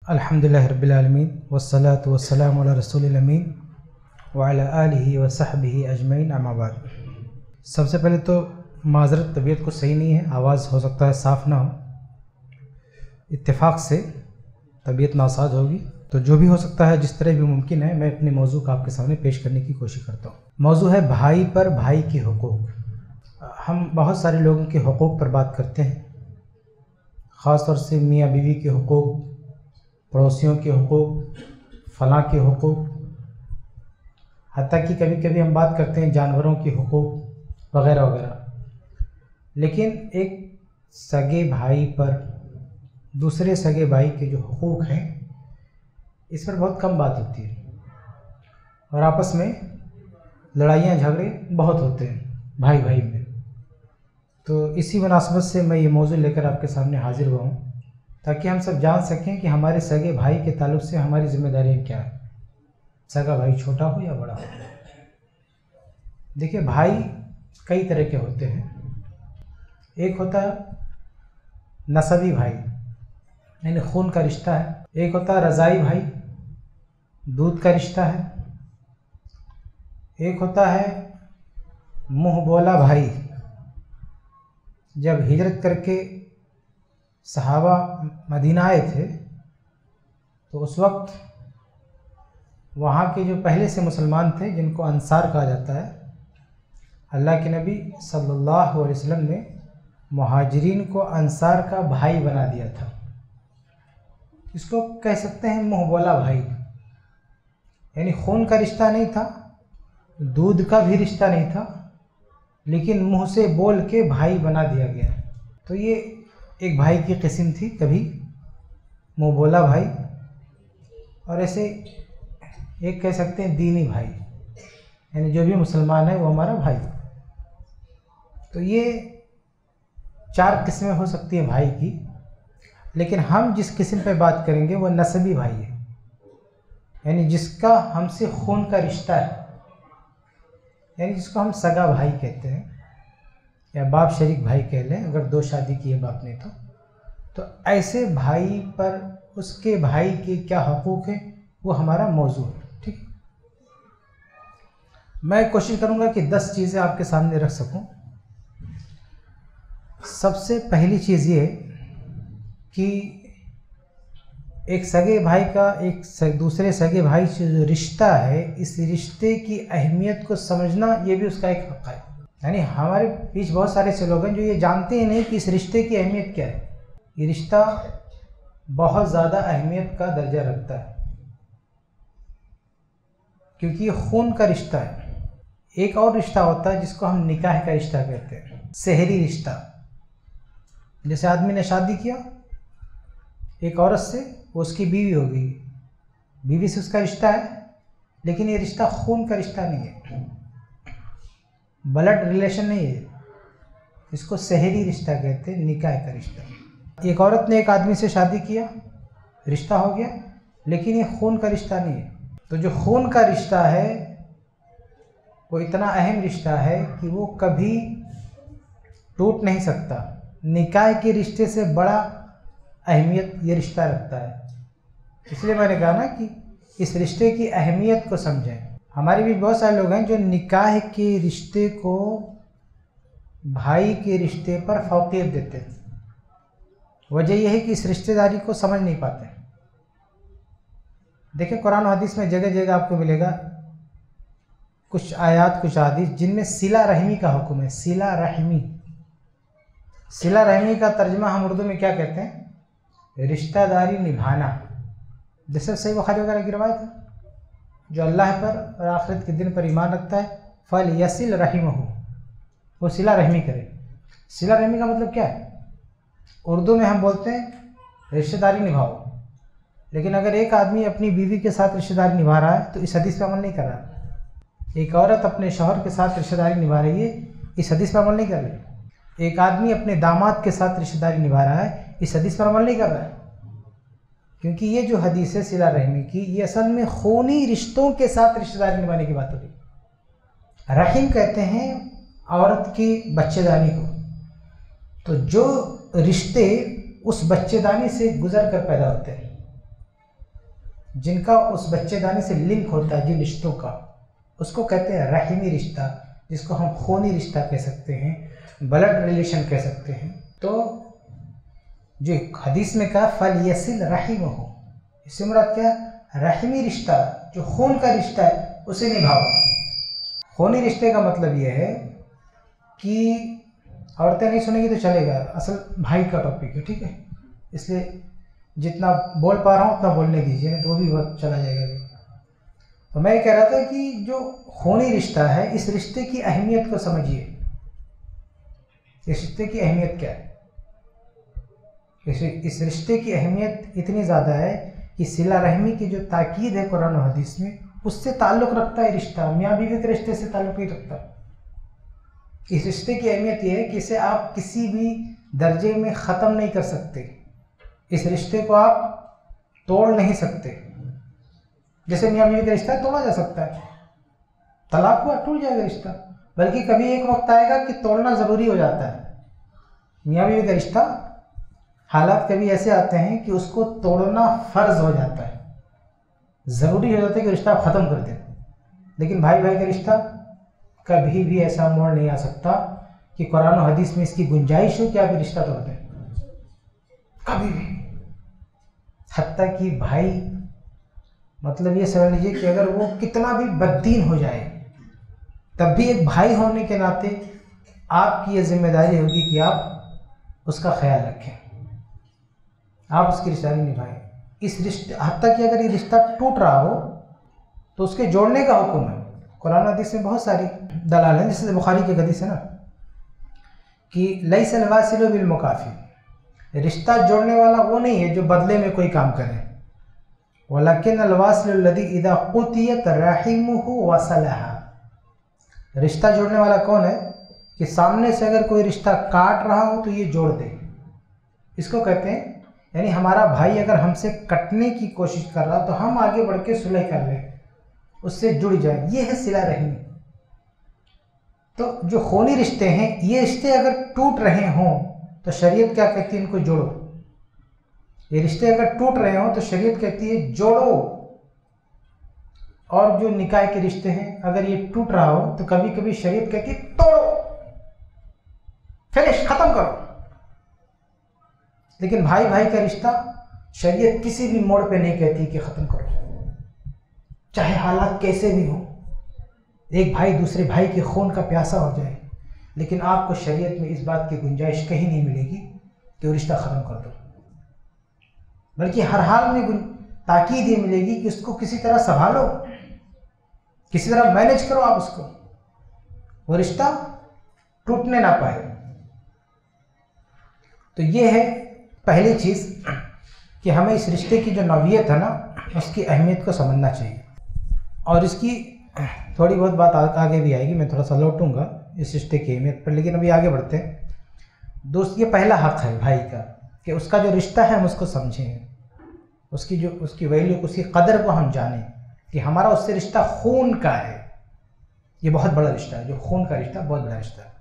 अल्हम्दुलिल्लाह रब्बिल आलमीन वस्सलातु वस्सलामु अला रसूलिल अमीन व अला आलिहि व सहबिहि अजमईन अम्मा बाद। सबसे पहले तो माज़रत, तबीयत कुछ सही नहीं है, आवाज़ हो सकता है साफ़ ना हो, इत्तेफाक से तबीयत नासाज होगी। तो जो भी हो सकता है, जिस तरह भी मुमकिन है, मैं अपने मौजू को आपके सामने पेश करने की कोशिश करता हूँ। मौजू है भाई पर भाई के हुकूक। हम बहुत सारे लोगों के हुकूक पर बात करते हैं, ख़ास तौर से मियाँ बीवी के हुकूक, पड़ोसियों के हुकूक, फ़लाँ के हुकूक, हत्ता कि कभी कभी हम बात करते हैं जानवरों के हुकूक वग़ैरह वग़ैरह। लेकिन एक सगे भाई पर दूसरे सगे भाई के जो हुकूक हैं, इस पर बहुत कम बात होती है और आपस में लड़ाइयाँ झगड़े बहुत होते हैं भाई भाई में। तो इसी मुनासबत से मैं ये मौजू लेकर आपके सामने हाज़िर हुआ हूँ, ताकि हम सब जान सकें कि हमारे सगे भाई के ताल्लुक़ से हमारी ज़िम्मेदारियाँ क्या है, सगा भाई छोटा हो या बड़ा हो। देखिए, भाई कई तरह के होते हैं। एक होता है नसबी भाई, यानी खून का रिश्ता है। एक होता है रज़ाई भाई, दूध का रिश्ता है। एक होता है मुँह बोला भाई। जब हिजरत करके सहाबा मदीना आए थे तो उस वक्त वहाँ के जो पहले से मुसलमान थे, जिनको अंसार कहा जाता है, अल्लाह के नबी सल्लल्लाहु अलैहि वसल्लम ने मुहाजिरीन को अंसार का भाई बना दिया था। इसको कह सकते हैं मुँह बोला भाई, यानी खून का रिश्ता नहीं था, दूध का भी रिश्ता नहीं था, लेकिन मुँह से बोल के भाई बना दिया गया। तो ये एक भाई की किस्म थी, कभी मुँह बोला भाई, और ऐसे एक कह सकते हैं दीनी भाई, यानी जो भी मुसलमान है वो हमारा भाई। तो ये चार किस्में हो सकती हैं भाई की, लेकिन हम जिस किस्म पे बात करेंगे वो नसबी भाई है, यानी जिसका हमसे खून का रिश्ता है, यानी जिसको हम सगा भाई कहते हैं या बाप शरीक भाई कह लें, अगर दो शादी की है बाप ने तो ऐसे भाई पर उसके भाई के क्या हकूक़ है, वो हमारा मौजू है। ठीक, मैं कोशिश करूँगा कि 10 चीज़ें आपके सामने रख सकूँ। सबसे पहली चीज़ ये कि एक सगे भाई का दूसरे सगे भाई से जो रिश्ता है, इस रिश्ते की अहमियत को समझना, ये भी उसका एक हक़ है। यानी हमारे बीच बहुत सारे ऐसे लोग हैं जो ये जानते ही नहीं कि इस रिश्ते की अहमियत क्या है। ये रिश्ता बहुत ज़्यादा अहमियत का दर्जा रखता है, क्योंकि ये खून का रिश्ता है। एक और रिश्ता होता है जिसको हम निकाह का रिश्ता कहते हैं, सहरी रिश्ता। जैसे आदमी ने शादी किया एक औरत से, वो उसकी बीवी हो गई, बीवी से उसका रिश्ता है, लेकिन ये रिश्ता खून का रिश्ता नहीं है, ब्लड रिलेशन नहीं है, इसको सहरी रिश्ता कहते हैं, निकाह का रिश्ता। एक औरत ने एक आदमी से शादी किया, रिश्ता हो गया, लेकिन ये खून का रिश्ता नहीं है। तो जो खून का रिश्ता है वो इतना अहम रिश्ता है कि वो कभी टूट नहीं सकता। निकाह के रिश्ते से बड़ा अहमियत ये रिश्ता रखता है। इसलिए मैंने कहा ना कि इस रिश्ते की अहमियत को समझें। हमारे बीच बहुत सारे लोग हैं जो निकाह के रिश्ते को भाई के रिश्ते पर फौक़ियत देते हैं। वजह यह है कि इस रिश्तेदारी को समझ नहीं पाते। देखिए, कुरान और हदीस में जगह जगह आपको मिलेगा कुछ आयात, कुछ हदीस जिनमें सिला रहमी का हुक्म है। सिला रहमी, सिला रहमी का तर्जमा हम उर्दू में क्या कहते हैं? रिश्तेदारी निभाना। जैसे सही बुखारी वगैरह की रवायत है, जो अल्लाह पर और आखिरत के दिन पर ईमान रखता है, फल यसिल रहीमहु, वो सिला रहमी करे। सिला रहमी का मतलब क्या है? उर्दू में हम बोलते हैं रिश्तेदारी निभाओ, लेकिन अगर एक आदमी अपनी बीवी के साथ रिश्तेदारी निभा रहा है तो इस हदीस पर अमल नहीं कर रहा। एक औरत अपने शौहर के साथ रिश्तेदारी निभा रही है, इस हदीस पर अमल नहीं कर रही। एक आदमी अपने दामाद के साथ रिश्तेदारी निभा रहा है, इस हदीस पर अमल नहीं कर रहा है, क्योंकि ये जो हदीस है सिला रहमी की, ये असल में खूनी रिश्तों के साथ रिश्तेदारी निभाने की बात हो रही। रहीम कहते हैं औरत की बच्चेदानी को। तो जो रिश्ते उस बच्चेदानी से गुजर कर पैदा होते हैं, जिनका उस बच्चेदानी से लिंक होता है जिन रिश्तों का, उसको कहते हैं रहीमी रिश्ता, जिसको हम खूनी रिश्ता कह सकते हैं, ब्लड रिलेशन कह सकते हैं। तो जो हदीस में कहा फल यसिल रहीम हो, इससे मुराद क्या? रहीमी रिश्ता, जो खून का रिश्ता है उसे निभाओ। खूनी रिश्ते का मतलब यह है कि औरतें नहीं सुनेगी तो चलेगा, असल भाई का टॉपिक है, ठीक है, इसलिए जितना बोल पा रहा हूँ उतना बोलने दीजिए, नहीं तो वो भी बहुत चला जाएगा अभी। तो मैं कह रहा था कि जो खूनी रिश्ता है, इस रिश्ते की अहमियत को समझिए। इस रिश्ते की अहमियत क्या है? इस रिश्ते की अहमियत इतनी ज़्यादा है कि सिला रहमी की जो ताकीद है कुरान और हदीस में, उससे ताल्लुक़ रखता है रिश्ता, मियाँ बीवी के रिश्ते से ताल्लुक़ नहीं रखता। इस रिश्ते की अहमियत यह है कि इसे आप किसी भी दर्जे में ख़त्म नहीं कर सकते, इस रिश्ते को आप तोड़ नहीं सकते। जैसे मियाँ बीवी का रिश्ता तोड़ा जा सकता है, तलाक हुआ टूट जाएगा रिश्ता, बल्कि कभी एक वक्त आएगा कि तोड़ना ज़रूरी हो जाता है। मियाँ बीवी का रिश्ता हालात कभी ऐसे आते हैं कि उसको तोड़ना फ़र्ज़ हो जाता है, ज़रूरी हो जाता है कि रिश्ता ख़त्म कर दें। लेकिन भाई भाई का रिश्ता कभी भी ऐसा मोड़ नहीं आ सकता कि कुरान और हदीस में इसकी गुंजाइश हो कि आप रिश्ता तोड़ दें, कभी भी। हत्ता कि भाई, मतलब ये समझ लीजिए कि अगर वो कितना भी बददीन हो जाए, तब भी एक भाई होने के नाते आपकी ये जिम्मेदारी होगी कि आप उसका ख्याल रखें, आप उसकी रिश्तेदारी निभाएं। इस रिश्ते, हत्ता कि अगर ये रिश्ता टूट रहा हो तो उसके जोड़ने का हुक्म है। कुरान हदीस में बहुत सारी दलाल हैं, जैसे बुखारी की हदीस है ना कि लैसल वासिलु बिल मुकाफी, रिश्ता जोड़ने वाला वो नहीं है जो बदले में कोई काम करे, वलाकिन अल वासिलु लदी इदा कुतियत रहीमुहु वसलहा। रिश्ता जोड़ने वाला कौन है? कि सामने से अगर कोई रिश्ता काट रहा हो तो ये जोड़ दे, इसको कहते हैं। यानी हमारा भाई अगर हमसे कटने की कोशिश कर रहा तो हम आगे बढ़ के सुलह कर लें, उससे जुड़ जाए, ये है सिला रहमी। तो जो खूनी रिश्ते हैं, ये रिश्ते अगर टूट रहे हों तो शरीयत क्या कहती है? इनको जोड़ो। ये रिश्ते अगर टूट रहे हों तो शरीयत कहती है जोड़ो। और जो निकाह के रिश्ते हैं, अगर ये टूट रहा हो तो कभी कभी शरीयत कहती है तोड़ो, फिनिश, खत्म करो। लेकिन भाई भाई का रिश्ता शरीयत किसी भी मोड़ पे नहीं कहती कि ख़त्म करो, चाहे हालात कैसे भी हो। एक भाई दूसरे भाई के खून का प्यासा हो जाए, लेकिन आपको शरीयत में इस बात की गुंजाइश कहीं नहीं मिलेगी कि वो रिश्ता ख़त्म कर दो, बल्कि हर हाल में ताकीद ये मिलेगी कि उसको किसी तरह संभालो, किसी तरह मैनेज करो आप उसको, वो रिश्ता टूटने ना पाए। तो ये है पहली चीज़ कि हमें इस रिश्ते की जो नौइयत है ना, उसकी अहमियत को समझना चाहिए। और इसकी थोड़ी बहुत बात आगे भी आएगी, मैं थोड़ा सा लौटूंगा इस रिश्ते की अहमियत पर, लेकिन अभी आगे बढ़ते हैं। दोस्त, ये पहला हक़ है भाई का कि उसका जो रिश्ता है हम उसको समझें, उसकी वैल्यू, उसकी कदर को हम जानें कि हमारा उससे रिश्ता खून का है। ये बहुत बड़ा रिश्ता है, जो खून का रिश्ता बहुत बड़ा रिश्ता है।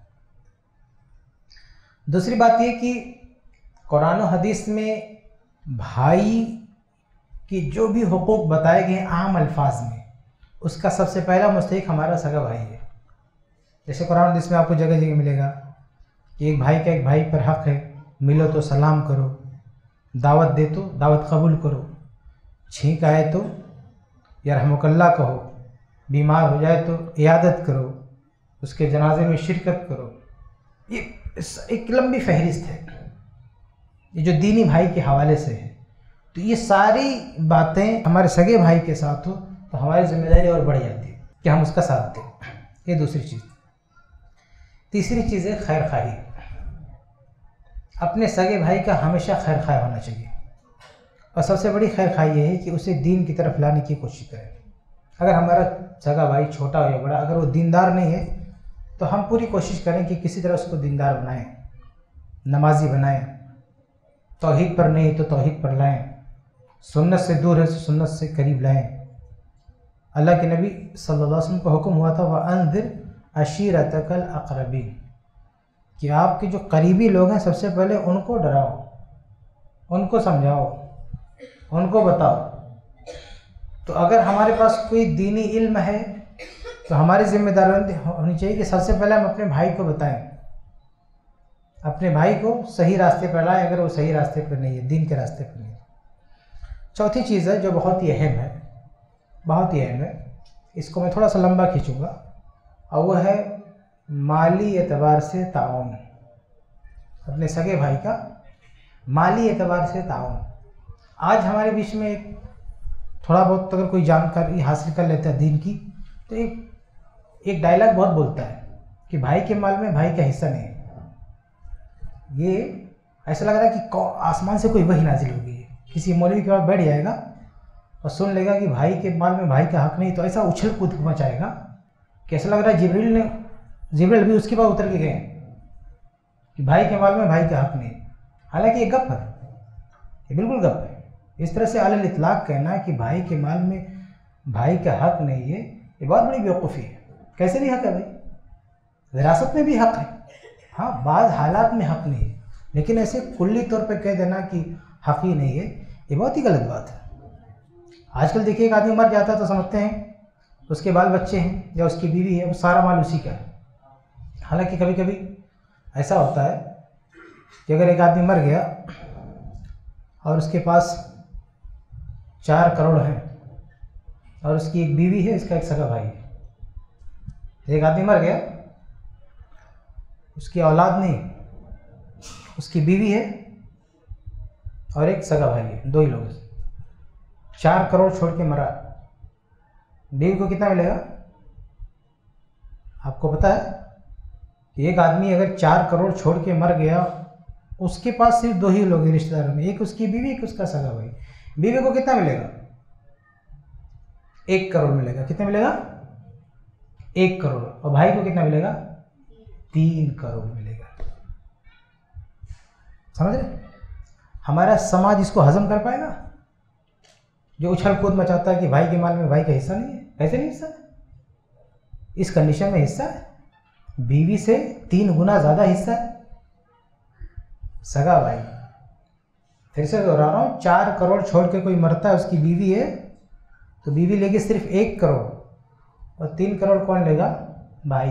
दूसरी बात ये कि कुरान और हदीस में भाई की जो भी हुकूक बताए गए आम अल्फाज में, उसका सबसे पहला मुस्तहिक हमारा सगा भाई है। जैसे कुरान हदीस में आपको जगह जगह मिलेगा कि एक भाई का एक भाई पर हक़ है, मिलो तो सलाम करो, दावत दे तो दावत कबूल करो, छींक आए तो यरहमुकल्लाह कहो, बीमार हो जाए तो इयादत करो, उसके जनाजे में शिरकत करो। ये एक लंबी फहरिस्त है, ये जो दीनी भाई के हवाले से है। तो ये सारी बातें हमारे सगे भाई के साथ हो तो हमारी जिम्मेदारी और बढ़ जाती है कि हम उसका साथ दें। ये दूसरी चीज़। तीसरी चीज़ है खैर खाही। अपने सगे भाई का हमेशा खैर खाई होना चाहिए, और सबसे बड़ी खैर खाई ये है कि उसे दीन की तरफ लाने की कोशिश करें। अगर हमारा सगा भाई छोटा हो या बड़ा, अगर वो दीनदार नहीं है तो हम पूरी कोशिश करें कि किसी तरह उसको दीनदार बनाएं, नमाजी बनाएं, तौहीद पर नहीं तो तौहीद पर लाएं, सुन्नत से दूर है तो सुन्नत से करीब लाएं। अल्लाह के नबी सल्लल्लाहु अलैहि वसल्लम को हुक्म हुआ था वअन्ज़िर अशीरतकल अक़रबीन, कि आपके जो करीबी लोग हैं सबसे पहले उनको डराओ, उनको समझाओ, उनको बताओ तो अगर हमारे पास कोई दीनी इल्म है तो हमारी जिम्मेदारी होनी चाहिए कि सबसे पहले हम अपने भाई को बताएं, अपने भाई को सही रास्ते पर लाएं अगर वो सही रास्ते पर नहीं है, दीन के रास्ते पर नहीं है। चौथी चीज़ है जो बहुत ही अहम है, बहुत ही अहम है, इसको मैं थोड़ा सा लंबा खींचूंगा, और वो है माली एतबार से ताउन। अपने सगे भाई का माली एतबार से ताउन। आज हमारे बीच में एक थोड़ा बहुत अगर कोई जानकारी हासिल कर लेता है दीन की, तो एक डायलॉग बहुत बोलता है कि भाई के माल में भाई का हिस्सा नहीं है। ये ऐसा लग रहा है कि आसमान से कोई वही नाजिल हो गई है, किसी मौलवी के पास बैठ जाएगा और सुन लेगा कि भाई के माल में भाई का हक नहीं, तो ऐसा उछल कूद मचाएगा कि ऐसा लग रहा है जिब्रील भी उसके बाद उतर के गए कि भाई के माल में भाई का हक नहीं। हालांकि ये गप है, ये बिल्कुल गप है। इस तरह से अलल इतलाक कहना कि भाई के माल में भाई का हक नहीं है, ये बहुत बड़ी बेवकूफ़ी है। कैसे नहीं हक है भाई? विरासत में भी हक है, हाँ, बाद हालात में हक नहीं है, लेकिन ऐसे कुल्ली तौर पे कह देना कि हक ही नहीं है, ये बहुत ही गलत बात है। आजकल देखिए, एक आदमी मर जाता है तो समझते हैं उसके बाल बच्चे हैं या उसकी बीवी है, वो सारा माल उसी का है। हालांकि कभी कभी ऐसा होता है कि अगर एक आदमी मर गया और उसके पास 4 करोड़ हैं और उसकी एक बीवी है, इसका एक सगा भाई है। एक आदमी मर गया, उसकी औलाद नहीं, उसकी बीवी है और एक सगा भाई है, 2 ही लोग। 4 करोड़ छोड़ के मरा, बीवी को कितना मिलेगा? आपको पता है कि एक आदमी अगर 4 करोड़ छोड़ के मर गया, उसके पास सिर्फ 2 ही लोग हैं रिश्तेदारों में, एक उसकी बीवी, एक उसका सगा भाई। बीवी को कितना मिलेगा? 1 करोड़ मिलेगा। कितना मिलेगा? 1 करोड़। और भाई को कितना मिलेगा? 3 करोड़ मिलेगा। समझ रहे? हमारा समाज इसको हजम कर पाएगा? जो उछल कूद मचाता है कि भाई के माल में भाई का हिस्सा नहीं है, कैसे नहीं हिस्सा? इस कंडीशन में हिस्सा है, बीवी से 3 गुना ज़्यादा हिस्सा है सगा भाई। फिर से दोहरा रहा हूँ, 4 करोड़ छोड़ के कोई मरता है, उसकी बीवी है, तो बीवी लेगी सिर्फ 1 करोड़ और 3 करोड़ कौन लेगा? भाई।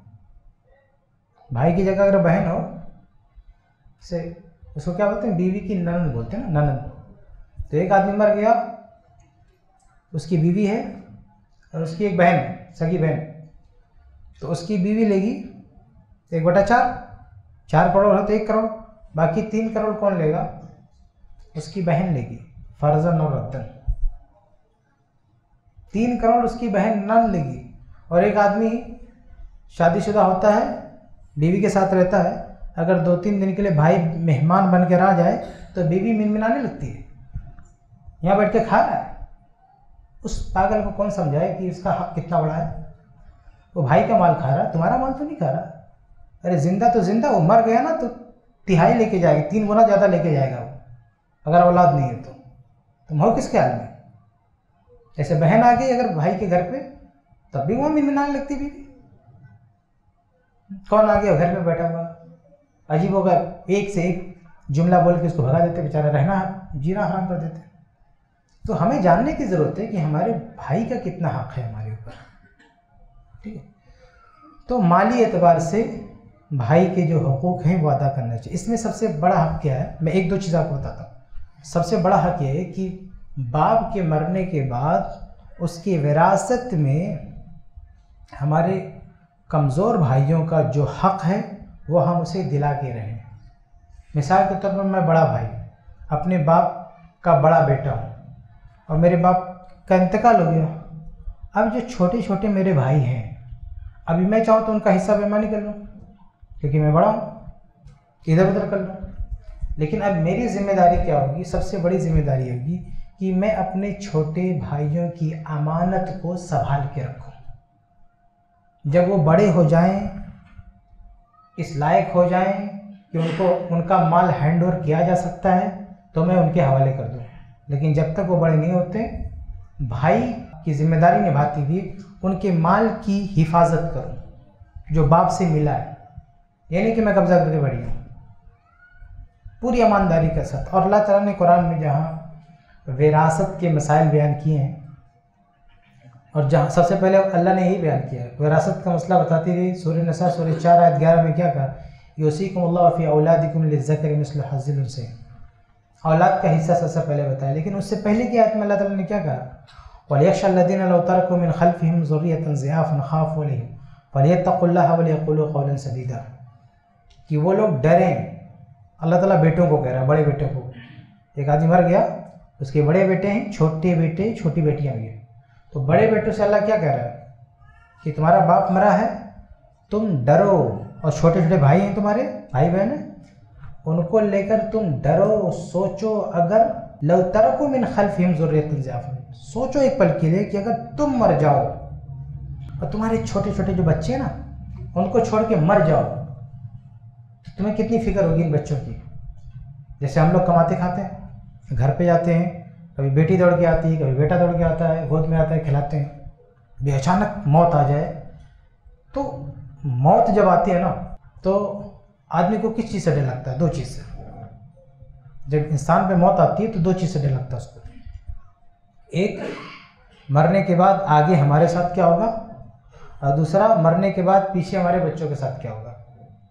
भाई की जगह अगर बहन हो, से उसको क्या बोलते हैं? बीवी की ननद बोलते हैं ना, ननद। तो एक आदमी मर गया, उसकी बीवी है और उसकी एक बहन है, सगी बहन, तो उसकी बीवी लेगी 1/4, 4 करोड़ है तो 1 करोड़, बाकी 3 करोड़ कौन लेगा? उसकी बहन लेगी, फर्जन और रद्दन। 3 करोड़ उसकी बहन नन लेगी। और एक आदमी शादीशुदा होता है, बीवी के साथ रहता है, अगर 2-3 दिन के लिए भाई मेहमान बन कर आ जाए तो बीवी मिनमिनाने लगती है, यहाँ बैठ के खा रहा है। उस पागल को कौन समझाए कि इसका हक कितना बड़ा है? वो भाई का माल खा रहा है, तुम्हारा माल तो नहीं खा रहा। अरे जिंदा तो जिंदा, वो मर गया ना तो 3/2 लेके जाएगा, 3 गुना ज़्यादा लेके जाएगा वो, अगर औलाद नहीं है तो। तुम हो किसके हाल में? ऐसे बहन आ गई अगर भाई के घर पे, तब भी वहाँ मिनमिनाने लगती बीवी। कौन आ गया घर में बैठा हुआ, अजीब होगा, एक से एक जुमला बोल के उसको भगा देते, बेचारा रहना जीना हराम कर देते। तो हमें जानने की ज़रूरत है कि हमारे भाई का कितना हक है हमारे ऊपर, ठीक है? तो माली एतबार से भाई के जो हकूक़ हैं वो अदा करना चाहिए। इसमें सबसे बड़ा हक क्या है? मैं 1-2 चीज़ आपको बताता हूँ। सबसे बड़ा हक ये है कि बाप के मरने के बाद उसकी विरासत में हमारे कमज़ोर भाइयों का जो हक है वो हम उसे दिला के रहें। मिसाल के तौर पर मैं बड़ा भाई, अपने बाप का बड़ा बेटा हूँ और मेरे बाप का इंतकाल हो गया। अब जो छोटे छोटे मेरे भाई हैं, अभी मैं चाहूँ तो उनका हिस्सा बेईमानी कर लूँ क्योंकि मैं बड़ा हूँ, इधर उधर कर लूँ। लेकिन अब मेरी जिम्मेदारी क्या होगी? सबसे बड़ी जिम्मेदारी होगी कि मैं अपने छोटे भाइयों की अमानत को संभाल के रखूँ। जब वो बड़े हो जाएं, इस लायक हो जाएं कि उनका माल हैंड ओवर किया जा सकता है, तो मैं उनके हवाले कर दूँ। लेकिन जब तक वो बड़े नहीं होते, भाई की जिम्मेदारी निभाती हुई उनके माल की हिफाजत करूँ जो बाप से मिला है। ये नहीं कि मैं कब्जा करके बैठ गया, पूरी ईमानदारी के साथ। और अल्लाह ताला ने कुरान में जहाँ विरासत के मसाइल बयान किए हैं, और जहाँ सबसे पहले अल्लाह ने यही बयान किया विरासत का मसला बताते हुए सूरह नसा सूरह 4 आयत 11 में क्या कहा, यूसीकुमुल्लाहु फी औलादिकुम लिज़्ज़करि मिस्लु हज़्ज़िल उन्सयैन। औलाद का हिस्सा सबसे पहले बताया, लेकिन उससे पहले की आयत में अल्लाह ताला ने क्या कहा, वलियख़्शल्लज़ीना लौ तरकू मिन ख़ल्फ़िहिम ज़ुर्रियतन ज़िआफ़न ख़ाफ़ू अलैहिम फ़लियत्तक़ुल्लाह वलियक़ूलू क़ौलन सदीदा, कि वो लोग डरें। अल्लाह ताला बेटों को कह रहा है, बड़े बेटों को। एक आदमी मर गया, उसके बड़े बेटे हैं, छोटे बेटे छोटी बेटियां भी हैं। तो बड़े बेटों से अल्लाह क्या कह रहा है कि तुम्हारा बाप मरा है, तुम डरो, और छोटे छोटे भाई हैं तुम्हारे, भाई बहन हैं, उनको लेकर तुम डरो, सोचो। अगर लौ तरकू मिन खल्फिहिम ज़ुर्रियतन ज़िआफ़न, सोचो एक पल के लिए कि अगर तुम मर जाओ और तुम्हारे छोटे छोटे जो बच्चे हैं ना, उनको छोड़ के मर जाओ, तो तुम्हें कितनी फिक्र होगी इन बच्चों की। जैसे हम लोग कमाते खाते हैं, घर पे जाते हैं, कभी बेटी दौड़ के आती है, कभी बेटा दौड़ के आता है, गोद में आता है, खिलाते हैं। अभी अचानक मौत आ जाए, तो मौत जब आती है ना, तो आदमी को किस चीज़ से डर लगता है? दो चीज़ से। जब इंसान पे मौत आती है तो दो चीज़ से डर लगता है उसको। एक, मरने के बाद आगे हमारे साथ क्या होगा, और दूसरा, मरने के बाद पीछे हमारे बच्चों के साथ क्या होगा।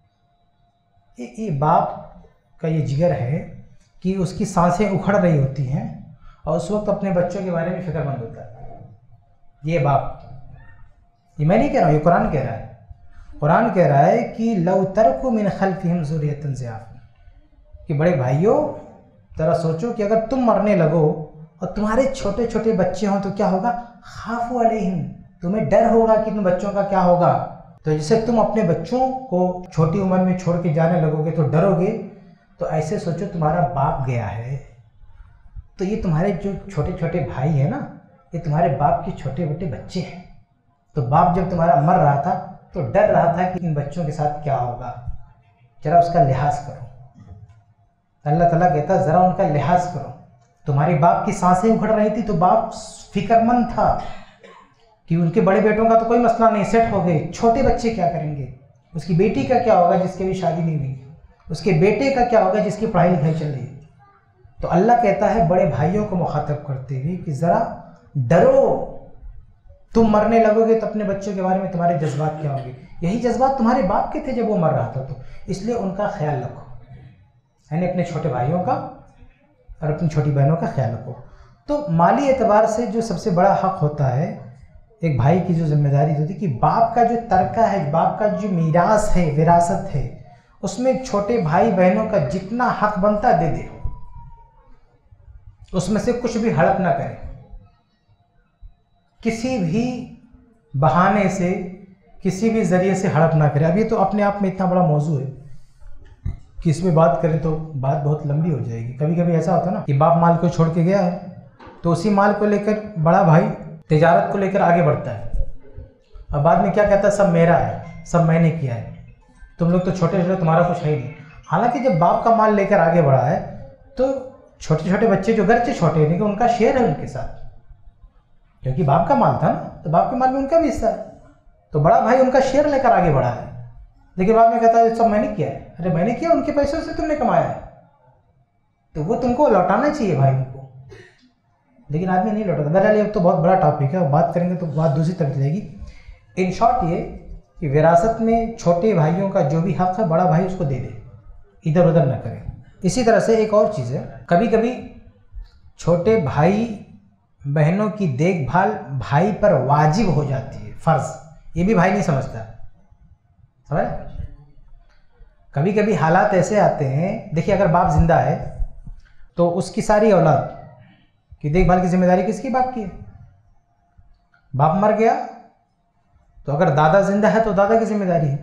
ये बाप का ये जिगर है कि उसकी सांसें उखड़ रही होती हैं और उस वक्त अपने बच्चों के बारे में फिक्रमंद होता है। ये बाप, ये मैं नहीं कह रहा हूँ, ये कुरान कह रहा है। कुरान कह रहा है कि लौ तरकू मिन खल्फिहिम ज़ुर्रियतन ज़िआफ़न, कि बड़े भाइयों जरा सोचो कि अगर तुम मरने लगो और तुम्हारे छोटे छोटे बच्चे हों तो क्या होगा, खाफू अलैहिम, तुम्हें डर होगा कि तुम बच्चों का क्या होगा। तो जैसे तुम अपने बच्चों को छोटी उम्र में छोड़ के जाने लगोगे तो डरोगे, तो ऐसे सोचो तुम्हारा बाप गया है, तो ये तुम्हारे जो छोटे छोटे भाई हैं ना, ये तुम्हारे बाप के छोटे छोटे बच्चे हैं। तो बाप जब तुम्हारा मर रहा था तो डर रहा था कि इन बच्चों के साथ क्या होगा, जरा उसका लिहाज करो। अल्लाह ताला कहता है ज़रा उनका लिहाज करो। तुम्हारे बाप की सांसें उखड़ रही थी तो बाप फिक्रमंद था कि उनके बड़े बेटों का तो कोई मसला नहीं, सेट हो गए, छोटे बच्चे क्या करेंगे, उसकी बेटी का क्या होगा जिसकी भी शादी नहीं हुई, उसके बेटे का क्या होगा जिसकी पढ़ाई लिखाई चल रही है। तो अल्लाह कहता है बड़े भाइयों को मुखातब करते हुए कि ज़रा डरो, तुम मरने लगोगे तो अपने बच्चों के बारे में तुम्हारे जज्बात क्या होंगे। यही जज्बात तुम्हारे बाप के थे जब वो मर रहा था, तो इसलिए उनका ख्याल रखो, यानी अपने छोटे भाइयों का और अपनी छोटी बहनों का ख्याल रखो। तो माली एतबार से जो सबसे बड़ा हक़ होता है एक भाई की, जो जिम्मेदारी होती है कि बाप का जो तरका है, बाप का जो मीरास है, विरासत है, उसमें छोटे भाई बहनों का जितना हक बनता दे दे, उसमें से कुछ भी हड़प ना करे, किसी भी बहाने से, किसी भी ज़रिए से हड़प ना करे। अब ये तो अपने आप में इतना बड़ा मौजू है कि इसमें बात करें तो बात बहुत लंबी हो जाएगी। कभी कभी ऐसा होता है ना कि बाप माल को छोड़ के गया है, तो उसी माल को लेकर बड़ा भाई तिजारत को लेकर आगे बढ़ता है, और बाद में क्या कहता है, सब मेरा है, सब मैंने किया है, तुम लोग तो छोटे छोटे, तुम्हारा कुछ है ही नहीं। हालांकि जब बाप का माल लेकर आगे बढ़ा है तो छोटे छोटे बच्चे जो घर से छोटे हैं, लेकिन उनका शेयर है उनके साथ, क्योंकि बाप का माल था ना, तो बाप के माल में उनका भी हिस्सा है। तो बड़ा भाई उनका शेयर लेकर आगे बढ़ा है, लेकिन बाद में कहता है सब मैंने किया है। अरे मैंने किया, उनके पैसों से तुमने कमाया है, तो वो तुमको लौटाना चाहिए भाई उनको, लेकिन आदमी नहीं लौटाता। बहरहाल ये तो बहुत बड़ा टॉपिक है, बात करेंगे तो बात दूसरी तरफ जाएगी। इन शॉर्ट ये कि विरासत में छोटे भाइयों का जो भी हक़ है बड़ा भाई उसको दे दे, इधर उधर ना करे। इसी तरह से एक और चीज़ है, कभी कभी छोटे भाई बहनों की देखभाल भाई पर वाजिब हो जाती है, फ़र्ज़, ये भी भाई नहीं समझता, समझ। कभी कभी हालात ऐसे आते हैं, देखिए अगर बाप जिंदा है तो उसकी सारी औलाद की देखभाल की जिम्मेदारी किसकी? बाप की है। बाप मर गया तो अगर दादा जिंदा है तो दादा की जिम्मेदारी है,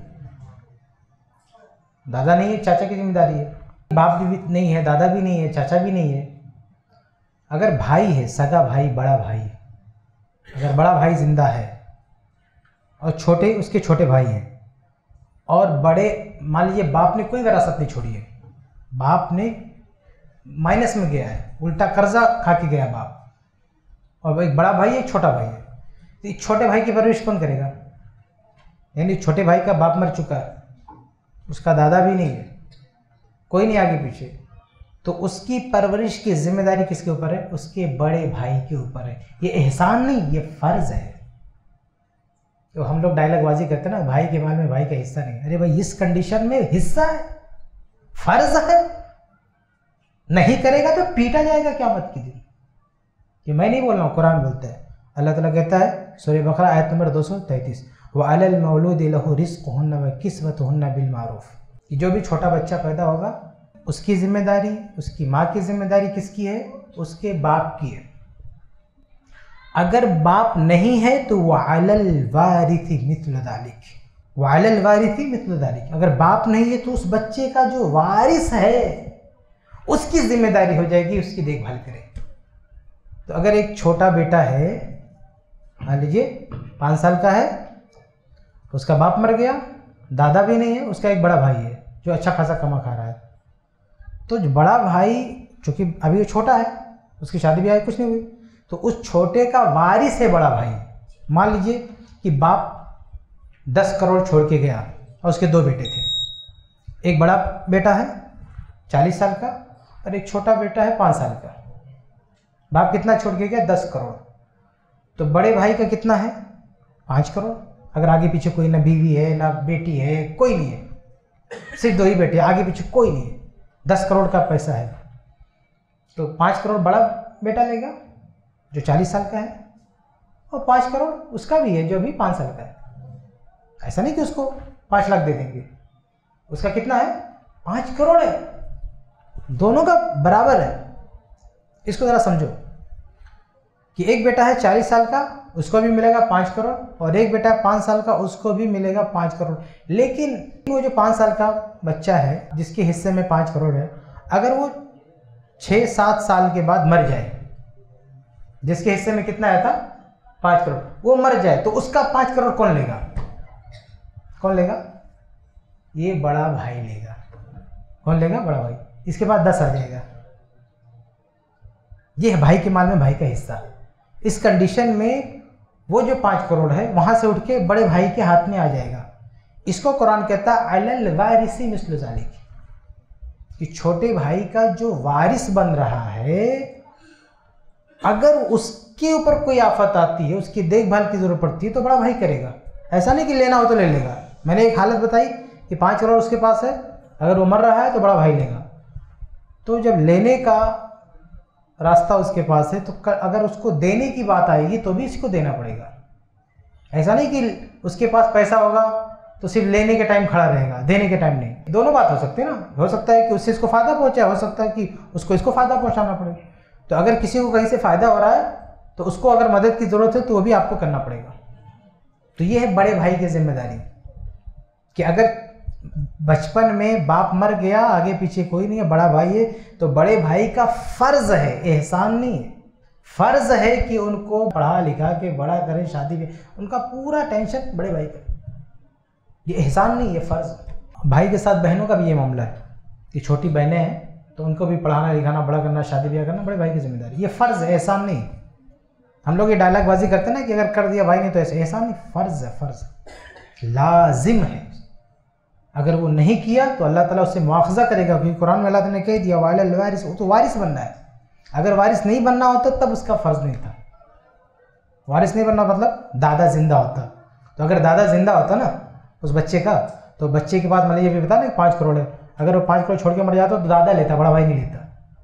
दादा नहीं है चाचा की जिम्मेदारी है। बाप भी नहीं है, दादा भी नहीं है, चाचा भी नहीं है। अगर भाई है, सगा भाई, बड़ा भाई, अगर बड़ा भाई जिंदा है और छोटे उसके छोटे भाई हैं, और बड़े, मान लीजिए बाप ने कोई विरासत नहीं छोड़ी है, बाप ने माइनस में गया है, उल्टा कर्जा खा के गया बाप, और एक बड़ा भाई एक छोटा भाई है, तो एक छोटे भाई की परवरिश कौन करेगा? यानी छोटे भाई का बाप मर चुका है, उसका दादा भी नहीं है, कोई नहीं आगे पीछे, तो उसकी परवरिश की जिम्मेदारी किसके ऊपर है? उसके बड़े भाई के ऊपर है। ये एहसान नहीं, ये फ़र्ज़ है। तो हम लोग डायलॉगबाजी करते हैं ना, भाई के माल में भाई का हिस्सा नहीं। अरे भाई इस कंडीशन में हिस्सा है, फर्ज है, नहीं करेगा तो पीटा जाएगा क़यामत के दिन। कि मैं नहीं बोल रहा हूँ, कुरान बोलता है। अल्लाह ताला कहता है सूरह बकरा आयत नंबर 233, व अलल मौलूदि लहु रिज़्क़ुहुन्ना व किस्वतुहुन्ना बिल मारूफ़, कि जो भी छोटा बच्चा पैदा होगा उसकी जिम्मेदारी, उसकी माँ की जिम्मेदारी किसकी है? उसके बाप की है। अगर बाप नहीं है तो वअलल वारिथि मिस्लु ज़ालिक, वअलल वारिथि मिस्लु ज़ालिक, अगर बाप नहीं है तो उस बच्चे का जो वारिस है उसकी जिम्मेदारी हो जाएगी, उसकी देखभाल करे। तो अगर एक छोटा बेटा है, मान लीजिए 5 साल का है, उसका बाप मर गया, दादा भी नहीं है, उसका एक बड़ा भाई है जो अच्छा खासा कमा खा रहा है, तो जो बड़ा भाई चूँकि अभी वो छोटा है, उसकी शादी ब्याह कुछ नहीं हुई, तो उस छोटे का वारिस है बड़ा भाई। मान लीजिए कि बाप 10 करोड़ छोड़ के गया और उसके 2 बेटे थे, एक बड़ा बेटा है 40 साल का और एक छोटा बेटा है 5 साल का। बाप कितना छोड़ के गया? 10 करोड़। तो बड़े भाई का कितना है? 5 करोड़। अगर आगे पीछे कोई ना बीवी है ना बेटी है, कोई नहीं है, सिर्फ 2 ही बेटे, आगे पीछे कोई नहीं है, 10 करोड़ का पैसा है, तो 5 करोड़ बड़ा बेटा लेगा जो 40 साल का है, और 5 करोड़ उसका भी है जो अभी 5 साल का है। ऐसा नहीं कि उसको 5 लाख दे देंगे, उसका कितना है? 5 करोड़ है, दोनों का बराबर है। इसको ज़रा समझो कि एक बेटा है 40 साल का, उसको भी मिलेगा 5 करोड़, और एक बेटा है 5 साल का, उसको भी मिलेगा 5 करोड़। लेकिन वो जो 5 साल का बच्चा है जिसके हिस्से में 5 करोड़ है, अगर वो 6-7 साल के बाद मर जाए, जिसके हिस्से में कितना आया था? 5 करोड़, वो मर जाए तो उसका 5 करोड़ कौन लेगा? कौन लेगा? ये बड़ा भाई लेगा। कौन लेगा? बड़ा भाई। इसके बाद 10 आ जाएगा, ये है भाई के माल में भाई का हिस्सा। इस कंडीशन में वो जो 5 करोड़ है वहां से उठ के बड़े भाई के हाथ में आ जाएगा। इसको कुरान कहता है अलल वारिसी मिस्लु ज़ालिक, कि छोटे भाई का जो वारिस बन रहा है, अगर उसके ऊपर कोई आफत आती है, उसकी देखभाल की जरूरत पड़ती है, तो बड़ा भाई करेगा। ऐसा नहीं कि लेना हो तो ले लेगा। मैंने एक हालत बताई कि 5 करोड़ उसके पास है, अगर वो मर रहा है तो बड़ा भाई लेगा। तो जब लेने का रास्ता उसके पास है, तो अगर उसको देने की बात आएगी तो भी इसको देना पड़ेगा। ऐसा नहीं कि उसके पास पैसा होगा तो सिर्फ लेने के टाइम खड़ा रहेगा, देने के टाइम नहीं। दोनों बात हो सकती है ना, हो सकता है कि उससे इसको फ़ायदा पहुंचे, हो सकता है कि उसको इसको फ़ायदा पहुंचाना पड़े। तो अगर किसी को कहीं से फ़ायदा हो रहा है तो उसको अगर मदद की ज़रूरत है तो वो भी आपको करना पड़ेगा। तो ये है बड़े भाई की जिम्मेदारी, कि अगर बचपन में बाप मर गया, आगे पीछे कोई नहीं है, बड़ा भाई है, तो बड़े भाई का फ़र्ज़ है, एहसान नहीं है, फ़र्ज़ है कि उनको पढ़ा लिखा के बड़ा करें, शादी में उनका पूरा टेंशन बड़े भाई का। ये एहसान नहीं, ये फ़र्ज़। भाई के साथ बहनों का भी ये मामला है कि छोटी बहनें हैं तो उनको भी पढ़ाना लिखाना, बड़ा करना, शादी ब्याह करना बड़े भाई की जिम्मेदारी। ये फ़र्ज़ है, एहसान नहीं। हम लोग ये डायलॉगबाजी करते हैं ना कि अगर कर दिया भाई ने तो ऐसे, एहसान नहीं, फ़र्ज़ है, फ़र्ज़ लाजिम है। अगर वो नहीं किया तो अल्लाह ताला उससे मुआवजा करेगा, क्योंकि कुरान में अल्लाह ताला ने कह दिया वालिल वारिस, वो तो वारिस बनना है। अगर वारिस नहीं बनना होता तब उसका फ़र्ज़ नहीं था। वारिस नहीं बनना मतलब दादा जिंदा होता, तो अगर दादा जिंदा होता ना उस बच्चे का, तो बच्चे के पास मान लीजिए बता ना 5 करोड़ है, अगर वो 5 करोड़ छोड़ के मर जाता तो दादा लेता, बड़ा भाई नहीं लेता।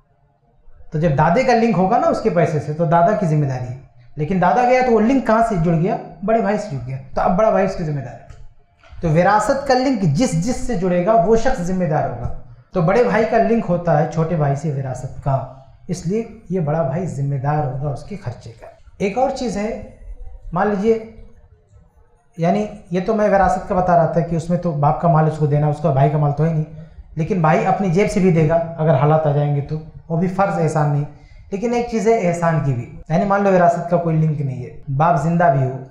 तो जब दादे का लिंक होगा ना उसके पैसे से, तो दादा की जिम्मेदारी है। लेकिन दादा गया तो वो लिंक कहाँ से जुड़ गया? बड़े भाई से जुड़ गया, तो अब बड़ा भाई उसकी जिम्मेदारी है। तो विरासत का लिंक जिस से जुड़ेगा वो शख्स जिम्मेदार होगा। तो बड़े भाई का लिंक होता है छोटे भाई से विरासत का, इसलिए ये बड़ा भाई जिम्मेदार होगा उसके खर्चे का। एक और चीज़ है, मान लीजिए, यानी ये तो मैं विरासत का बता रहा था कि उसमें तो बाप का माल उसको देना, उसका भाई का माल तो है नहीं, लेकिन भाई अपनी जेब से भी देगा अगर हालात आ जाएंगे तो, वो भी फ़र्ज़, एहसान नहीं। लेकिन एक चीज़ है एहसान की भी, यानी मान लो विरासत का कोई लिंक नहीं है, बाप जिंदा भी हो,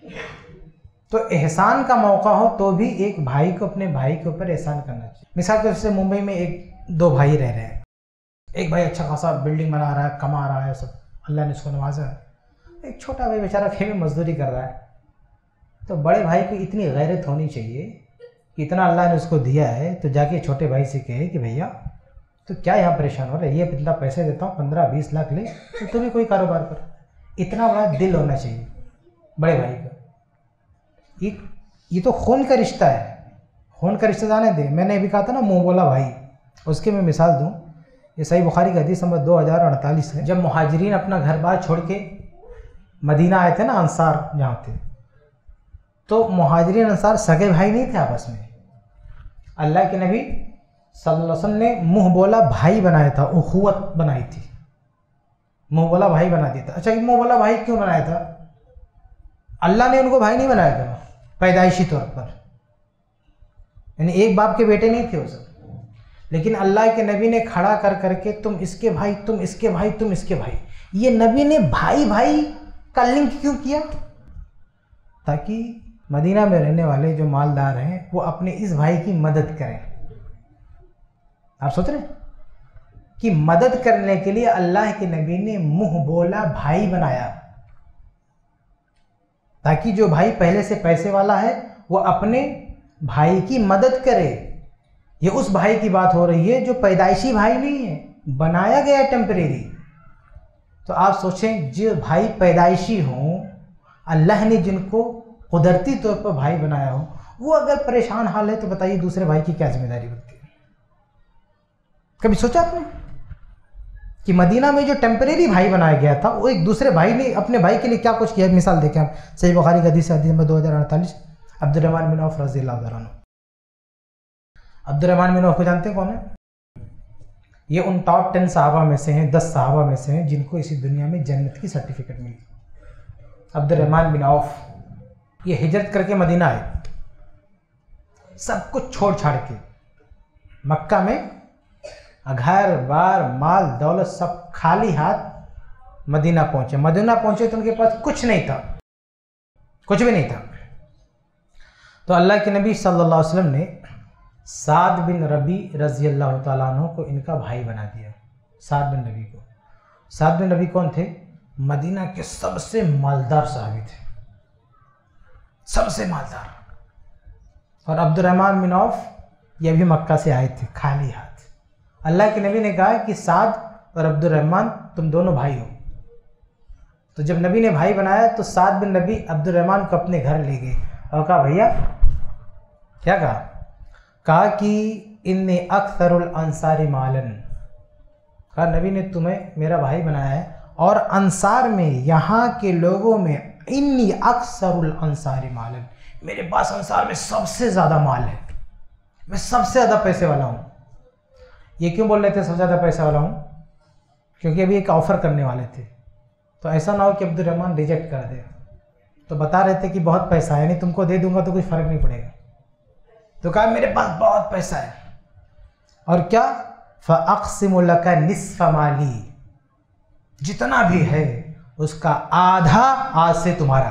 तो एहसान का मौका हो तो भी एक भाई को अपने भाई के ऊपर एहसान करना चाहिए। मिसाल के तौर से मुंबई में 2 भाई रह रहे हैं, एक भाई अच्छा खासा बिल्डिंग बना रहा है, कमा रहा है, सब अल्लाह ने उसको नवाजा है, एक छोटा भाई बेचारा खेमे मजदूरी कर रहा है। तो बड़े भाई को इतनी गैरत होनी चाहिए कि इतना अल्लाह ने उसको दिया है तो जाके छोटे भाई से कहे कि भैया तो क्या यहाँ परेशान हो रहा है, ये इतना पैसे देता हूँ 15-20 लाख ले, तो तू भी कोई कारोबार कर। इतना बड़ा दिल होना चाहिए बड़े भाई का। ये तो खून का रिश्ता है, खून का रिश्ता जाने दे। मैंने अभी कहा था ना मुँह बोला भाई, उसकी मैं मिसाल दूँ, ये सही बुखारी का हदीस नंबर 2048 है। जब मुहाजिरीन अपना घर बार छोड़ के मदीना आए थे ना, अंसार जहाँ थे, तो मुहाजिरीन अंसार सगे भाई नहीं थे आपस में। अल्लाह के नबी सल्लल्लाहु अलैहि वसल्लम ने मुँह बोला भाई बनाया था, उखुवत बनाई थी, मुँह बोला भाई बना दिया था। अच्छा, ये मुँह बोला भाई क्यों बनाया था? अल्लाह ने उनको भाई नहीं बनाया था पैदाइशी तौर पर, यानी एक बाप के बेटे नहीं थे वो सब, लेकिन अल्लाह के नबी ने खड़ा कर करके तुम इसके भाई, तुम इसके भाई, तुम इसके भाई, ये नबी ने भाई भाई का लिंक क्यों किया? ताकि मदीना में रहने वाले जो मालदार हैं वो अपने इस भाई की मदद करें। आप सोच रहे हैं कि मदद करने के लिए अल्लाह के नबी ने मुंह बोला भाई बनाया, ताकि जो भाई पहले से पैसे वाला है वो अपने भाई की मदद करे। ये उस भाई की बात हो रही है जो पैदाइशी भाई नहीं है, बनाया गया टेम्परेरी। तो आप सोचें, जो भाई पैदाइशी हों, अल्लाह ने जिनको कुदरती तौर पर भाई बनाया हो, वो अगर परेशान हाल है तो बताइए दूसरे भाई की क्या जिम्मेदारी बनती है? कभी सोचा आपने कि मदीना में जो टेम्परेरी भाई बनाया गया था, वो एक दूसरे भाई ने अपने भाई के लिए क्या कुछ किया? मिसाल देखें आप, सही बुखारी का हदीस नंबर 2048, अब्दुर्रहमान बिन औफ रज़ियल्लाहु अन्हु। अब्दुर्रहमान बिन औफ को जानते हैं कौन है? ये उन टॉप 10 सहाबा में से हैं, 10 सहाबा में से हैं जिनको इसी दुनिया में जन्नत की सर्टिफिकेट मिली। अब्दुर्रहमान बिन औफ ये हिजरत करके मदीना आए, सब कुछ छोड़ छाड़ के। मक्का में घर बार माल दौलत सब खाली हाथ मदीना पहुंचे। मदीना पहुंचे तो उनके पास कुछ नहीं था, कुछ भी नहीं था। तो अल्लाह के नबी सल्लल्लाहु अलैहि वसल्लम ने साद बिन रबी रज़ियल्लाहु ताला अन्हु को इनका भाई बना दिया। साद बिन रबी को, साद बिन रबी कौन थे? मदीना के सबसे मालदार साहबी थे, सबसे मालदार। और अब्दुर्रहमान बिन औफ ये भी मक्का से आए थे खाली हाथ। अल्लाह के नबी ने कहा कि साद और अब्दुर्रहमान तुम दोनों भाई हो। तो जब नबी ने भाई बनाया तो साद बिन नबी अब्दुर्रहमान को अपने घर ले गए और कहा भैया, क्या कहा कि इन्ने अक्सरुल अंसारी मालन, कहा नबी ने तुम्हें मेरा भाई बनाया है और अंसार में, यहाँ के लोगों में, इन्नी अक्सरुल अंसारी मालन, मेरे पास अंसार में सबसे ज़्यादा माल है, मैं सबसे ज़्यादा पैसे वाला हूँ। ये क्यों बोल रहे थे सबसे ज़्यादा पैसे वाला हूँ? क्योंकि अभी एक ऑफ़र करने वाले थे, तो ऐसा ना हो कि अब्दुर्रहमान रिजेक्ट कर दे। तो बता रहे थे कि बहुत पैसा है, नहीं तुमको दे दूंगा तो कुछ फ़र्क नहीं पड़ेगा। तो कहा मेरे पास बहुत पैसा है, और क्या? फ़अक़सिमु लका निस्फ़ माली, जितना भी है उसका आधा आज से तुम्हारा।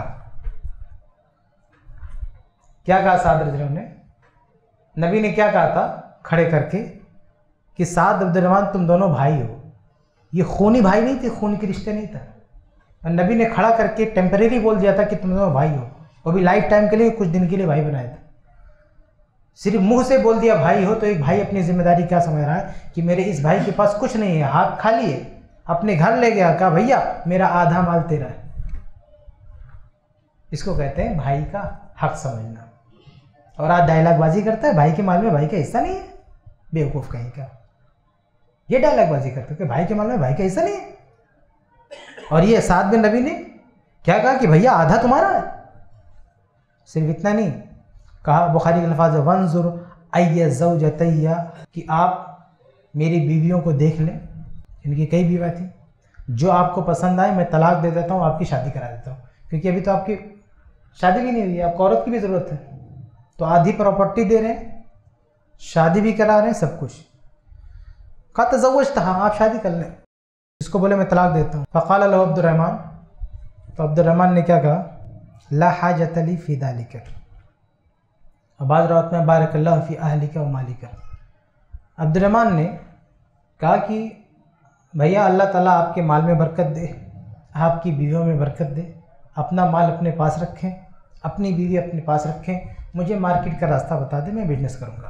क्या कहा साद रज़ियल्लाहु ने? नबी ने क्या कहा था खड़े करके कि साद अब्दुर्रहमान तुम दोनों भाई हो। ये खूनी भाई नहीं थे, खून के रिश्ते नहीं था। और नबी ने खड़ा करके टेम्परेरी बोल दिया था कि तुम दोनों भाई हो, वो भी लाइफ टाइम के लिए, कुछ दिन के लिए भाई बनाया था। सिर्फ मुंह से बोल दिया भाई हो, तो एक भाई अपनी जिम्मेदारी क्या समझ रहा है कि मेरे इस भाई के पास कुछ नहीं है, हाथ खाली है, अपने घर ले गया, कहा भैया मेरा आधा माल तेरा है। इसको कहते हैं भाई का हक समझना। और आज डायलॉग बाजी करता है भाई के माल में भाई का हिस्सा नहीं है, बेवकूफ़ कहीं का। ये डायलॉग बाजी करते हैं कि भाई के माल में भाई का हिस्सा नहीं है। और ये साद बिन रबी ने क्या कहा कि भैया आधा तुम्हारा है। सिर्फ इतना नहीं कहा, बुखारी के अल्फाज वंजुर अय्य ज़ौजतैया, कि आप मेरी बीवियों को देख लें। इनकी कई बीवियाँ थी, जो आपको पसंद आए मैं तलाक दे देता हूँ, आपकी शादी करा देता हूँ, क्योंकि अभी तो आपकी शादी भी नहीं हुई है, आपको औरत की भी ज़रूरत है। तो आधी प्रॉपर्टी दे रहे हैं, शादी भी करा रहे हैं, सब कुछ। कहा तज़व्वजता, हाँ आप शादी कर लें। इसको बोले मैं तलाक देता हूँ। फ़क़ाल लहू अब्दुर्रहमान, तो अब्दुर्रहमान ने क्या कहा? ला हाजत ली फ़ी ज़ालिका, और बाज़ रवायत में बारकल्लाहु फ़ी अहलिका व मालिका। अब्दुर्रहमान ने कहा कि भैया अल्लाह ताला आपके माल में बरकत दे, आपकी बीवियों में बरकत दे, अपना माल अपने पास रखें, अपनी बीवी अपने पास रखें, मुझे मार्केट का रास्ता बता दे, मैं बिजनेस करूँगा।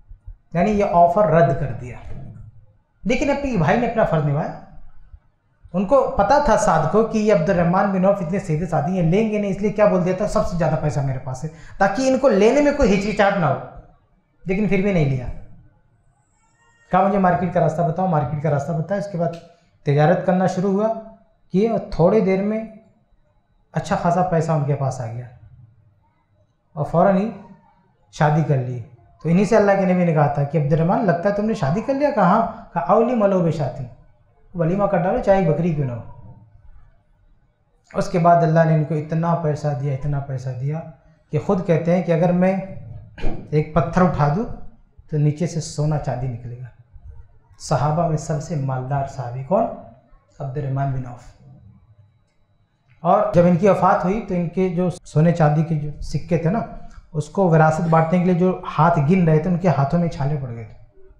यानी ये ऑफ़र रद्द कर दिया, लेकिन अपने भाई ने अपना फ़र्ज़ निभाया। उनको पता था साद को कि ये अब्दुर्रहमान बिन औफ इतने सीधे साधी हैं, लेंगे नहीं, इसलिए क्या बोल दिया था, सबसे ज़्यादा पैसा मेरे पास है, ताकि इनको लेने में कोई हिचकिचाहट ना हो। लेकिन फिर भी नहीं लिया। कहा मुझे मार्केट का रास्ता बताओ, मार्केट का रास्ता बताया। इसके बाद तिजारत करना शुरू हुआ कि थोड़ी देर में अच्छा खासा पैसा उनके पास आ गया और फ़ौरन ही शादी कर ली। तो इन्हीं से अल्लाह के नबी ने कहा था कि अब्दुर्रहमान लगता है तुमने शादी कर लिया। कहाँ? कहा अवली मलो बेशाती, वलीमा कर डालो चाहे बकरी क्यों ना हो। उसके बाद अल्लाह ने इनको इतना पैसा दिया, इतना पैसा दिया कि ख़ुद कहते हैं कि अगर मैं एक पत्थर उठा दूँ तो नीचे से सोना चांदी निकलेगा। सहाबा में सबसे मालदार सहाबी कौन? Abdurrahman bin Auf. और जब इनकी वफ़ात हुई तो इनके जो सोने चांदी के जो सिक्के थे ना, उसको विरासत बांटने के लिए जो हाथ गिन रहे थे उनके हाथों में छाले पड़ गए थे,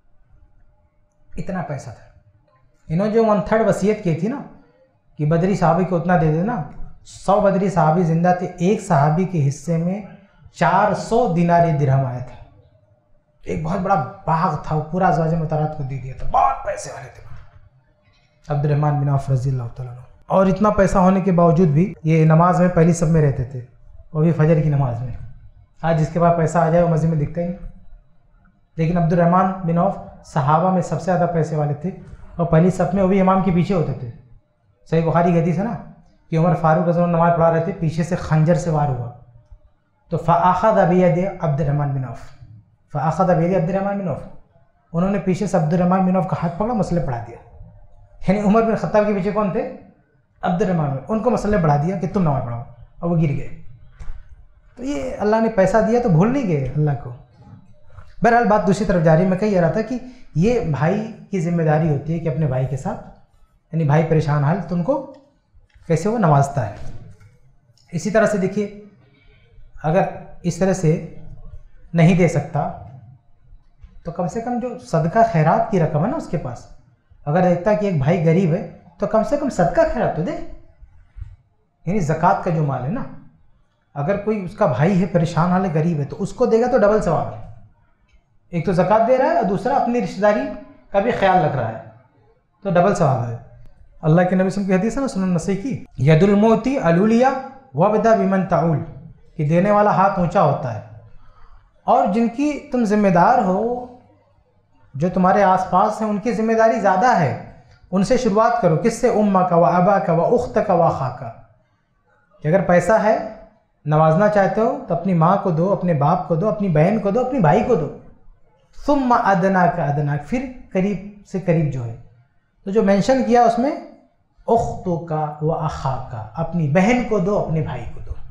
इतना पैसा था। इन्होंने जो 1/3 वसीयत की थी ना कि बदरी सहाबी को उतना दे देना, 100 बदरी सहाबी जिंदा थे, एक सहाबी के हिस्से में 400 दिनार दिरहम आया था। एक बहुत बड़ा बाग था, वो पूरा अज़वाज मुतहरात को दे दिया था, बहुत पैसे वाले थे अब्दुर्रहमान बिन औफ रज़ी अल्लाह तआला अन्हु। और इतना पैसा होने के बावजूद भी ये नमाज में पहली सब में रहते थे, वो भी फजर की नमाज में। आज जिसके पास पैसा आ जाए वो मस्जिद में दिखता ही नहीं। लेकिन अब्दुर्रहमान बिन औफ सहाबा में सबसे ज़्यादा पैसे वाले थे और पहली सब में वो भी इमाम के पीछे होते थे। सही बुखारी कहती है ना कि उमर फारूक रज़ी अल्लाह नमाज़ पढ़ा रहे थे, पीछे से खंजर से वार हुआ तो फ़अख़ज़ बियदि अब्दुर्रहमान बिन औफ, फ़अख़ज़ बियदि अब्दुर्रहमान बिन औफ, उन्होंने पीछे से अब्दुर्रहमान बिन औफ का हाथ पकड़ा, मसले पढ़ा दिया। यानी उमर बिन ख़त्ताब के पीछे कौन थे? अब्दुर्रहमान। उनको मसले बढ़ा दिया कि तुम नमाज़ पढ़ाओ, और वो गिर गए। तो ये अल्लाह ने पैसा दिया तो भूल नहीं गए अल्लाह को। बहरहाल बात दूसरी तरफ जा रही है। मैं कह रहा था कि ये भाई की जिम्मेदारी होती है कि अपने भाई के साथ, यानी भाई परेशान हाल तो उनको कैसे वो नवाजता है। इसी तरह से देखिए, अगर इस तरह से नहीं दे सकता तो कम से कम जो सदका खैरात की रकम है ना उसके पास, अगर देखता कि एक भाई गरीब है तो कम से कम सदका खैरात तो दे। यानी ज़कात का जो माल है ना, अगर कोई उसका भाई है परेशान हाल है गरीब है तो उसको देगा तो डबल सवाब है। एक तो ज़कात दे रहा है और दूसरा अपनी रिश्तेदारी का भी ख्याल रख रहा है, तो डबल सवाब है। अल्लाह के नबी सल्लल्लाहु अलैहि वसल्लम की हदीस है ना, सुनन नसई की, यदुल मोती अलुलिया वबदा बिमन ताउल, कि देने वाला हाथ ऊंचा होता है। और जिनकी तुम जिम्मेदार हो, जो तुम्हारे आसपास हैं, उनकी जिम्मेदारी ज़्यादा है, उनसे शुरुआत करो। किससे? उम्मा का व अबा का व उख्त का व खा का। कि अगर पैसा है, नवाजना चाहते हो तो अपनी माँ को दो, अपने बाप को दो, अपनी बहन को दो, अपनी भाई को दो। सुम्मा अदना का अदना, फिर करीब से करीब जो है। तो जो मेंशन किया उसमें उख्तों का व अखा का, अपनी बहन को दो, अपने भाई को दो।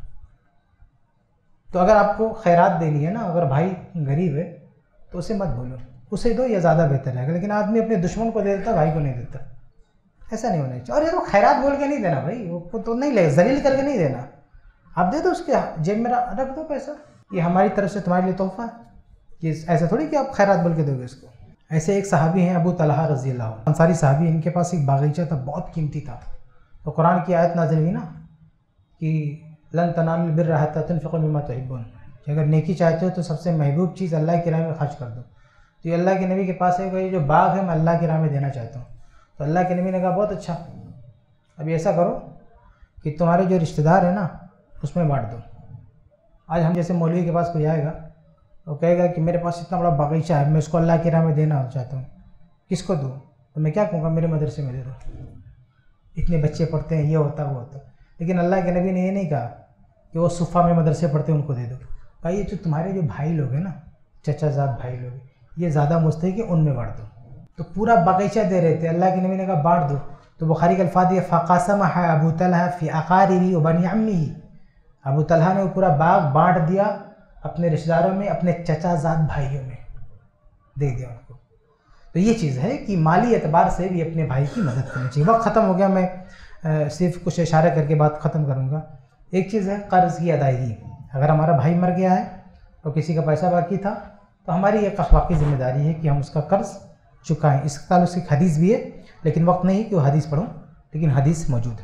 तो अगर आपको खैरात देनी है ना, अगर भाई गरीब है तो उसे मत भूलो, उसे दो, या ज़्यादा बेहतर रहेगा। लेकिन आदमी अपने दुश्मन को दे देता, भाई को नहीं देता, ऐसा नहीं होना चाहिए। और ये तो खैरात बोल के नहीं देना भाई, वो तो नहीं लगेगा, जलील करके नहीं देना। आप दे दो, उसके जेब में रख दो पैसा, ये हमारी तरफ से तुम्हारे लिए तोहफा है। ये ऐसा थोड़ी कि आप खैरात बोल के दोगे इसको। ऐसे एक सहाबी हैं अबू तलहा रज़ी अल्लाह अन्हु, अंसारी सहाबी, इनके पास एक बागीचा था, बहुत कीमती था। तो कुरान की आयत नाज़िल हुई ना कि लन तनालुल बिर्रा हत्ता तुनफ़िक़ू मिम्मा तुहिब्बून, कि अगर नेकी चाहते हो तो सबसे महबूब चीज़ अल्लाह की राह में खर्च कर दो। तो ये अल्लाह के नबी के पास है, ये जो बाग है मैं अल्लाह की राह में देना चाहता हूँ। तो अल्लाह के नबी ने कहा बहुत अच्छा, अभी ऐसा करो कि तुम्हारे जो रिश्तेदार हैं ना उसमें बांट दो। आज हम जैसे मौलवी के पास कोई आएगा वो कहेगा कि मेरे पास इतना बड़ा बागीचा है, मैं इसको अल्लाह की राह में देना चाहता हूँ, किसको दूँ? तो मैं क्या कहूँगा, मेरे मदरसे में दे दो, इतने बच्चे पढ़ते हैं, ये होता वो होता। लेकिन अल्लाह के नबी ने ये नहीं कहा कि वो सुफ़ा में मदरसे पढ़ते हैं उनको दे दो। भाई ये जो तुम्हारे जो भाई लोग हैं ना, चचाजाद भाई लोग, ये ज़्यादा मुस्तहिक़ है, उनमें बांट दो। तो पूरा बागीचा दे रहे थे, अल्लाह के नबी ने कहा बांट दो। तो बुखारी के अल्फाज़ दिए फ़क़समहा अबू तलहा फ़ी अक़ारिबी व बनी अम्मिही, अबू तलहा ने वो पूरा बाग बांट दिया अपने रिश्तेदारों में, अपने चचाजाद भाइयों में दे दिया उनको। तो ये चीज़ है कि माली एतबार से भी अपने भाई की मदद करनी चाहिए। वक्त ख़त्म हो गया, मैं सिर्फ कुछ इशारा करके बात ख़त्म करूँगा। एक चीज़ है कर्ज़ की अदायगी। अगर हमारा भाई मर गया है और किसी का पैसा बाकी था तो हमारी एक अखलाकी ज़िम्मेदारी है कि हम उसका कर्ज़ चुकाएँ। इस ताल्लुक़ से एक हदीस भी है, लेकिन वक्त नहीं कि वो हदीस पढ़ूँ, लेकिन हदीस मौजूद है।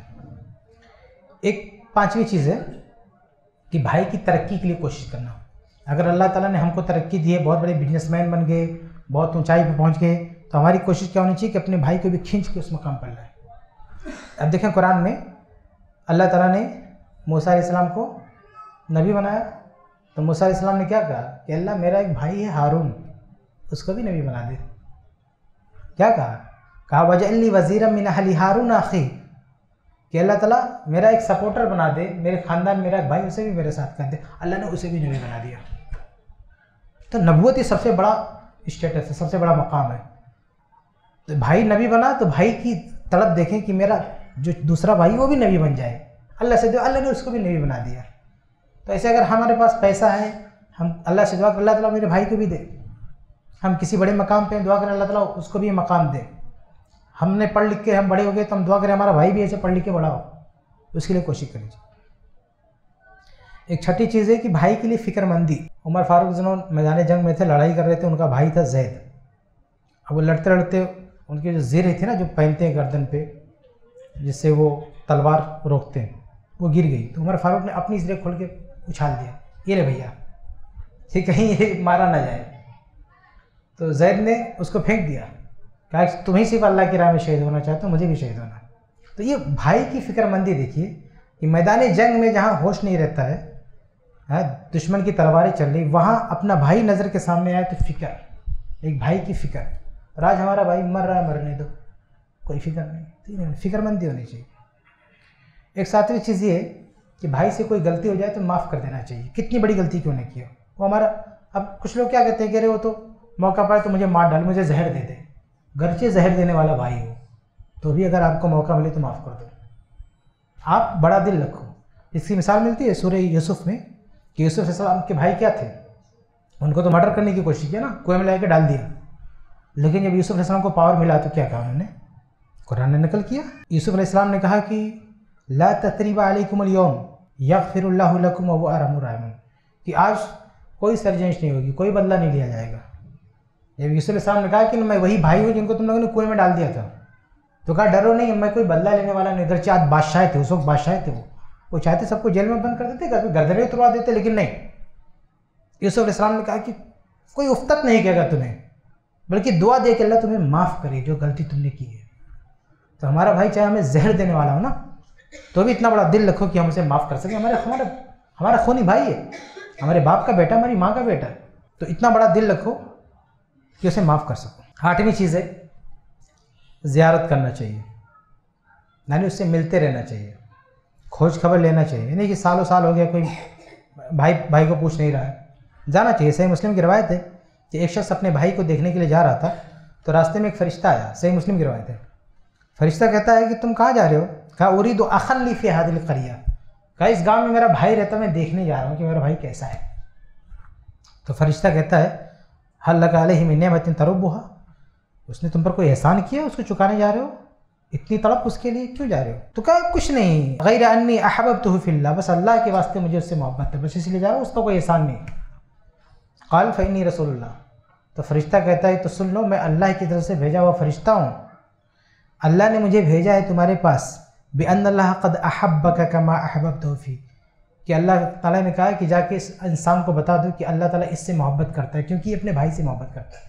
एक 5वीं चीज़ है कि भाई की तरक्की के लिए कोशिश करना। अगर अल्लाह ताला ने हमको तरक्की दी है, बहुत बड़े बिजनेसमैन बन गए, बहुत ऊंचाई पर पहुंच गए, तो हमारी कोशिश क्या होनी चाहिए कि अपने भाई को भी खींच के उस मकाम पर लाएं। अब देखें कुरान में अल्लाह ताला ने मूसा अलैहिस्सलाम को नबी बनाया, तो मूसा अलैहिस्सलाम ने क्या कहा कि अल्लाह मेरा एक भाई है हारून, उसको भी नबी बना दे। क्या कहा वजअलनी वज़ीरम मिन अहली हारून अख़ी, कि अल्लाह ताला मेरा एक सपोर्टर बना दे, मेरे ख़ानदान मेरा एक भाई उसे भी मेरे साथ कर दे। अल्लाह ने उसे भी नबी बना दिया। तो नबूवत ही सबसे बड़ा स्टेटस है, सबसे बड़ा मकाम है। तो भाई नबी बना तो भाई की तड़प देखें कि मेरा जो दूसरा भाई वो भी नबी बन जाए, अल्लाह से दुआ, अल्लाह ने उसको भी नबी बना दिया। तो ऐसे अगर हमारे पास पैसा है, हम अल्लाह से दुआ करें अल्लाह ताला मेरे भाई को भी दे, हम किसी बड़े मकाम पे दुआ करें अल्लाह ताला उसको भी मकाम दे, हमने पढ़ लिख के हम बड़े हो गए तो हम दुआ करें हमारा भाई भी ऐसे पढ़ लिख के बड़ा हो, उसके लिए कोशिश करिए। एक छठी चीज़ है कि भाई के लिए फ़िक्रमंदी। उमर फारूक जिन्होंने मैदान जंग में थे, लड़ाई कर रहे थे, उनका भाई था जैद। अब वो लड़ते लड़ते उनकी जो ज़ेर थी ना, जो पहनते हैं गर्दन पे जिससे वो तलवार रोकते हैं, वो गिर गई। तो उमर फारूक ने अपनी ज़ेर खोल के उछाल दिया, ये ले भैया, ठीक कहीं ये मारा ना जाए। तो जैद ने उसको फेंक दिया, कहा तुम्हें सिर्फ अल्लाह की राह में शहीद होना चाहते हो, मुझे भी शहीद होना। तो ये भाई की फ़िक्रमंदी देखिए कि मैदान जंग में जहाँ होश नहीं रहता है, दुश्मन की तलवारें चल रही, वहाँ अपना भाई नज़र के सामने आए तो फ़िक्र, एक भाई की फ़िक्र। और आज हमारा भाई मर रहा है, मरने दो, कोई फ़िक्र नहीं, ठीक है, फ़िक्रमंदी होनी चाहिए। एक सातवीं चीज़ ये कि भाई से कोई गलती हो जाए तो माफ़ कर देना चाहिए, कितनी बड़ी गलती क्यों नहीं की हो। वो हमारा, अब कुछ लोग क्या कहते हैं कि अरे वो तो मौका पाए तो मुझे मार डाल, मुझे जहर दे दे। घरचे जहर देने वाला भाई हो तो भी अगर आपको मौका मिले तो माफ़ कर दो, आप बड़ा दिल रखो। इसकी मिसाल मिलती है सूरह यूसुफ में कि यूसुफ अलैहिस्सलाम के भाई क्या थे, उनको तो मर्डर करने की कोशिश की ना, कुएं में ला के डाल दिया। लेकिन जब यूसुफ अलैहिस्सलाम को पावर मिला तो क्या कहा उन्होंने, कुरान ने नकल किया। यूसुफ अलैहिस्सलाम ने कहा कि ला तसरीबा अलैकुमुल यौम यग़फिरुल्लाहु लकुम व हुवा अरहमुर राहिमीन, कि आज कोई सरजनिश नहीं होगी, कोई बदला नहीं लिया जाएगा। जब यूसुफ अलैहिस्सलाम ने कहा कि मैं वही भाई हूँ जिनको तुम लोगों ने कुएं में डाल दिया था, तो कहा डरो नहीं, मैं कोई बदला लेने वाला नहीं। इधर चाँद बादशाह थे, उस वक्त बादशाह थे, वो चाहते सबको जेल में बंद कर देते, गर्दनें उतरवा देते, लेकिन नहीं। यूसुफ अलैहिस्सलाम ने कहा कि कोई उफ्तत नहीं कहेगा तुम्हें, बल्कि दुआ दे कि अल्लाह तुम्हें माफ़ करे जो गलती तुमने की है। तो हमारा भाई चाहे हमें जहर देने वाला हो ना, तो भी इतना बड़ा दिल रखो कि हम उसे माफ़ कर सकें। हमारा खूनी भाई है, हमारे बाप का बेटा, हमारी माँ का बेटा, तो इतना बड़ा दिल रखो कि उसे माफ़ कर सको। 8वीं चीज़ है ज़ियारत करना चाहिए, यानी उससे मिलते रहना चाहिए, खोज खबर लेना चाहिए। नहीं कि सालों साल हो गया कोई भाई को पूछ नहीं रहा है, जाना चाहिए। सही मुस्लिम की रवायत है कि एक शख्स अपने भाई को देखने के लिए जा रहा था, तो रास्ते में एक फ़रिश्ता आया, सही मुस्लिम की रवायत है। फ़रिश्ता कहता है कि तुम कहाँ जा रहे हो, कहा उरीदु अखन ली फ़ी हादिल क़रिया, कहा इस गाँव में मेरा भाई रहता, मैं देखने जा रहा हूँ कि मेरा भाई कैसा है। तो फ़रिश्ता कहता है हल लका अलैहि मिन निअमतिन तरुब्बुहा, उसने तुम पर कोई एहसान किया, उसको चुकाने जा रहे हो, इतनी तड़प उसके लिए क्यों जा रहे हो। तो कहा कुछ नहीं, गैर अन्नी अहबब्तुहु फिल्लाह, बस अल्लाह के वास्ते मुझे उससे मोहब्बत है, बस इसलिए जा रहा हूँ, उसका कोई एहसान नहीं। क़ाल फ़इन्नी रसूलुल्लाह, तो फ़रिश्ता कहता है तो सुन लो, मैं अल्लाह की तरफ से भेजा हुआ फ़रिश्ता हूँ, अल्लाह ने मुझे भेजा है तुम्हारे पास, बिअन्नल्लाह क़द अहब्बका कमा अहबब्तहु फ़ी, कि अल्लाह ताला ने कहा कि जाके इस इंसान को बता दो कि अल्लाह ताला इससे मोहब्बत करता है क्योंकि अपने भाई से मोहब्बत करता है।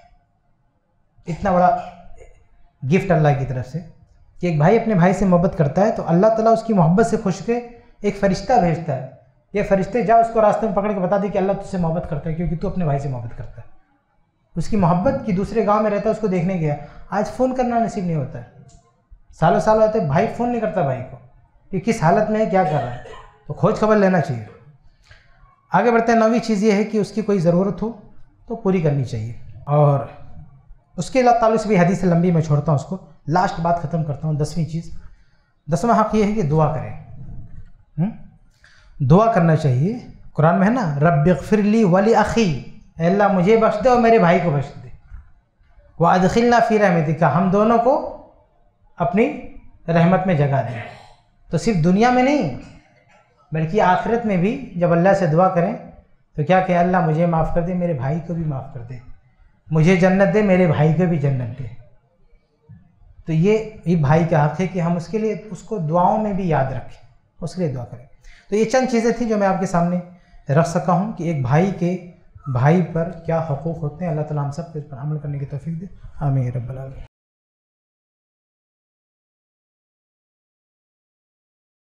इतना बड़ा गिफ्ट अल्लाह की तरफ से कि एक भाई अपने भाई से मोहब्बत करता है, तो अल्लाह ताला उसकी मोहब्बत से खुश के एक फ़रिश्ता भेजता है, ये फ़रिश्ते जा उसको रास्ते में पकड़ के बता दे कि अल्लाह तुझसे मोहब्बत करता है क्योंकि तू अपने भाई से मोहब्बत करता है। उसकी मोहब्बत की दूसरे गाँव में रहता है, उसको देखने गया, आज फ़ोन करना नसीब नहीं होता है, सालों साल होते भाई फ़ोन नहीं करता भाई को कि किस हालत में है, क्या कर रहा है, तो खोज खबर लेना चाहिए। आगे बढ़ते हैं। 9वीं चीज़ ये है कि उसकी कोई ज़रूरत हो तो पूरी करनी चाहिए। और उसके ताल्लुक़ से भी हदीस लंबी, मैं छोड़ता हूँ उसको, लास्ट बात ख़त्म करता हूँ। 10वीं चीज़, 10वां हक़ ये है कि दुआ करें। दुआ करना चाहिए। कुरान में है ना, रब्बिग़फ़िरली वली अख़ी, अल्लाह मुझे बख्श दे और मेरे भाई को बख्श दे, व अदख़िलना फ़ी रहमतिका, हम दोनों को अपनी रहमत में जगह दें। तो सिर्फ दुनिया में नहीं बल्कि आखिरत में भी जब अल्लाह से दुआ करें तो क्या कहें, अल्लाह मुझे माफ़ कर दे, मेरे भाई को भी माफ़ कर दे, मुझे जन्नत दे, मेरे भाई को भी जन्नत दे। तो ये भाई का हक़ है कि हम उसके लिए उसको दुआओं में भी याद रखें, उसके लिए दुआ करें। तो ये चंद चीज़ें थी जो मैं आपके सामने रख सका हूँ कि एक भाई के भाई पर क्या हुकूक़ होते हैं। अल्लाह ताला हम सब पे इस पर अमल करने की तौफ़ीक़ दे। आमीन रब्बल आलमीन।